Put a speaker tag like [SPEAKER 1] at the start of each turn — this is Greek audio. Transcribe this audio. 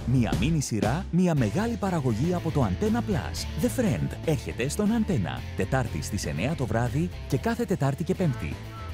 [SPEAKER 1] Μία μίνι σειρά, μία μεγάλη παραγωγή από το Antenna Plus. The Friend έρχεται στον Antenna. Τετάρτη στις 9 το βράδυ και κάθε Τετάρτη και Πέμπτη.